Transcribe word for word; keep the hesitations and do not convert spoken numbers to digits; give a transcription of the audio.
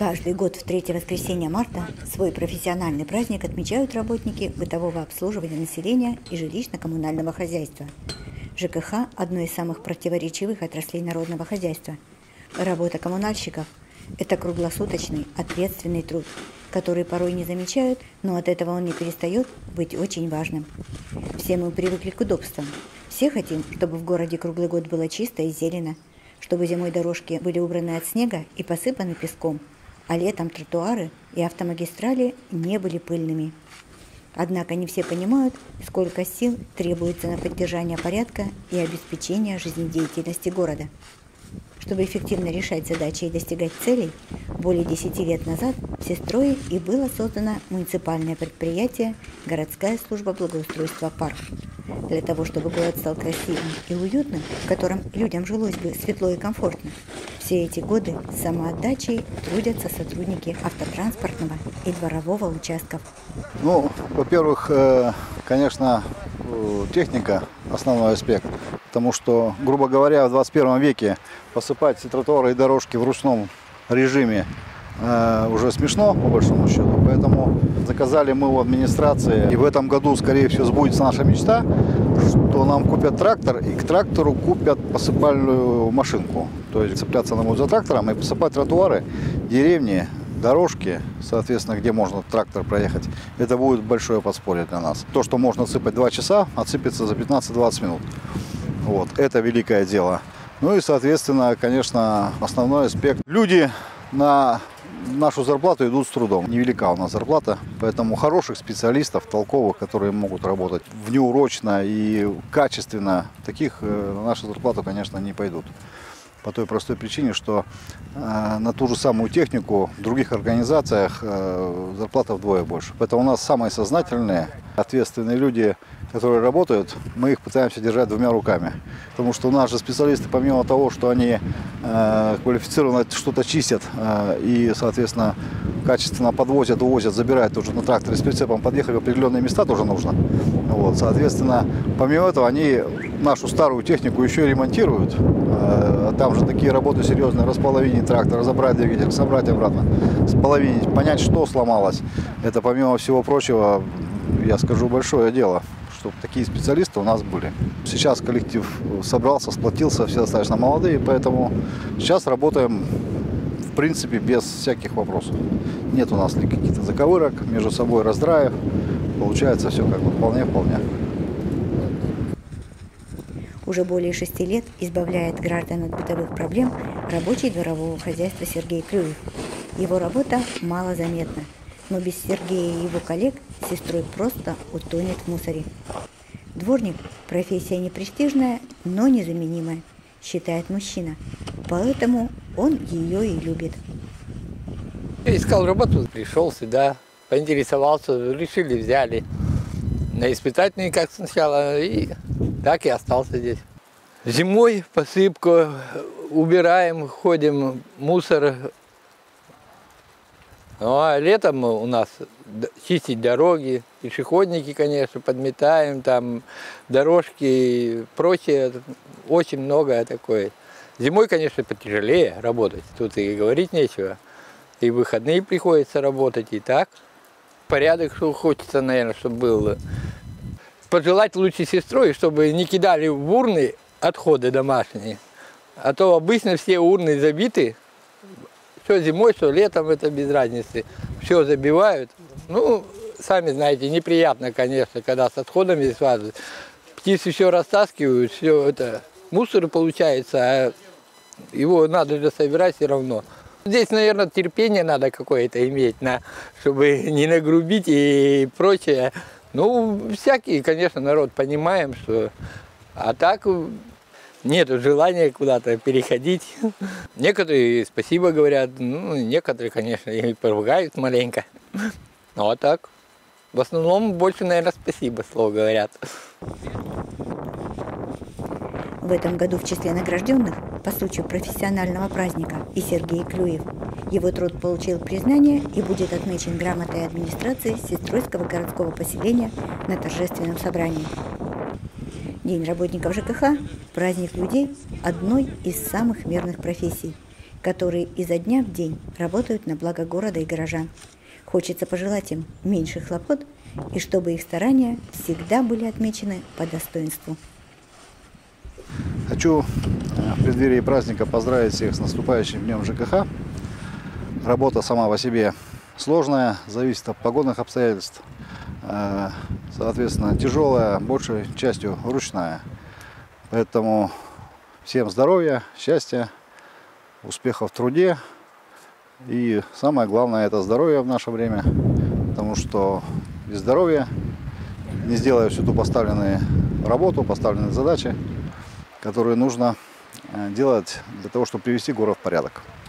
Каждый год в третье воскресенье марта свой профессиональный праздник отмечают работники бытового обслуживания населения и жилищно-коммунального хозяйства. ЖКХ – одно из самых противоречивых отраслей народного хозяйства. Работа коммунальщиков – это круглосуточный, ответственный труд, который порой не замечают, но от этого он не перестает быть очень важным. Все мы привыкли к удобствам. Все хотим, чтобы в городе круглый год было чисто и зелено, чтобы зимой дорожки были убраны от снега и посыпаны песком, а летом тротуары и автомагистрали не были пыльными. Однако не все понимают, сколько сил требуется на поддержание порядка и обеспечение жизнедеятельности города. Чтобы эффективно решать задачи и достигать целей, более десяти лет назад в Сестрое и было создано муниципальное предприятие «Городская служба благоустройства парк». Для того, чтобы город стал красивым и уютным, в котором людям жилось бы светло и комфортно, все эти годы с самоотдачей трудятся сотрудники автотранспортного и дворового участков. Ну, во-первых, конечно, техника – основной аспект, потому что, грубо говоря, в двадцать первом веке посыпать тротуары и дорожки в ручном режиме э, уже смешно, по большому счету. Поэтому заказали мы у администрации, и в этом году, скорее всего, сбудется наша мечта, что нам купят трактор, и к трактору купят посыпальную машинку. То есть цепляться нам будут за трактором и посыпать тротуары, деревни, дорожки, соответственно, где можно трактор проехать. Это будет большое подспорье для нас. То, что можно сыпать два часа, отсыпется за пятнадцать-двадцать минут. Вот, это великое дело. Ну и, соответственно, конечно, основной аспект. Люди на нашу зарплату идут с трудом. Невелика у нас зарплата, поэтому хороших специалистов, толковых, которые могут работать внеурочно и качественно, таких на нашу зарплату, конечно, не пойдут. По той простой причине, что э, на ту же самую технику в других организациях э, зарплата вдвое больше. Поэтому у нас самые сознательные, ответственные люди, которые работают, мы их пытаемся держать двумя руками. Потому что у нас же специалисты, помимо того, что они э, квалифицированно что-то чистят э, и, соответственно, качественно подвозят, увозят, забирают уже на тракторе с прицепом, подъехать в определенные места тоже нужно. Вот, соответственно, помимо этого, они нашу старую технику еще и ремонтируют. Э, там же такие работы серьезные: располовинить трактор, разобрать двигатель, собрать обратно, споловинить, понять, что сломалось. Это, помимо всего прочего, я скажу, большое дело, чтобы такие специалисты у нас были. Сейчас коллектив собрался, сплотился, все достаточно молодые, поэтому сейчас работаем, в принципе, без всяких вопросов. Нет у нас каких-то заковырок, между собой раздраев. Получается все как бы вполне-вполне. Уже более шести лет избавляет граждан от бытовых проблем рабочий дворового хозяйства Сергей Клюев. Его работа малозаметна, но без Сергея и его коллег Сестрой просто утонет в мусоре. Дворник – профессия непрестижная, но незаменимая, считает мужчина, поэтому он ее и любит. Я искал работу, пришел сюда, поинтересовался, решили, взяли на испытательный, как сначала, и так и остался здесь. Зимой посыпку убираем, ходим, мусор. Ну, а летом у нас чистить дороги, пешеходники, конечно, подметаем, там дорожки и прочее, очень много такое. Зимой, конечно, потяжелее работать, тут и говорить нечего. И в выходные приходится работать, и так. Порядок, что хочется, наверное, чтобы был. Пожелать лучше Сестрой, чтобы не кидали в урны отходы домашние, а то обычно все урны забиты. Что зимой, что летом, это без разницы. Все забивают. Ну, сами знаете, неприятно, конечно, когда с отходами связывают. Птицы все растаскивают, все это. Мусор получается, а его надо же собирать все равно. Здесь, наверное, терпение надо какое-то иметь, на, чтобы не нагрубить и прочее. Ну, всякий, конечно, народ понимаем, что... А так... Нет желания куда-то переходить. Некоторые спасибо говорят, ну, некоторые, конечно, и поругают маленько. Ну, а так, в основном больше, наверное, спасибо слово говорят. В этом году в числе награжденных по случаю профессионального праздника и Сергей Клюев. Его труд получил признание и будет отмечен грамотой администрации Сестройского городского поселения на торжественном собрании. День работников ЖКХ – праздник людей одной из самых мирных профессий. которые изо дня в день работают на благо города и горожан. Хочется пожелать им меньше хлопот и чтобы их старания всегда были отмечены по достоинству. Хочу в преддверии праздника поздравить всех с наступающим днем ЖКХ. Работа сама по себе сложная, зависит от погодных обстоятельств. Соответственно, тяжелая, большей частью ручная. Поэтому всем здоровья, счастья, успехов в труде. И самое главное — это здоровье в наше время. Потому что без здоровья, не сделая всю ту поставленную работу, поставленные задачи, которые нужно делать для того, чтобы привести город в порядок.